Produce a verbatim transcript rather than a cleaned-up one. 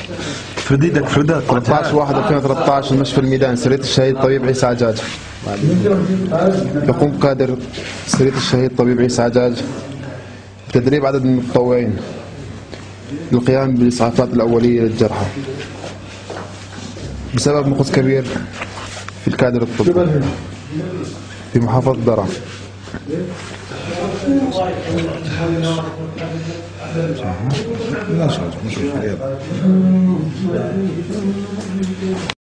فرديدك فردات ثلاثة عشر واحد ألفين وثلاثة عشر المشفى الميدان سرية الشهيد طبيب عيسى عجاج. يقوم قادر سرية الشهيد طبيب عيسى عجاج بتدريب عدد من المتطوعين للقيام بالإسعافات الأولية للجرحى بسبب نقص كبير في الكادر الطبي في محافظة درعا.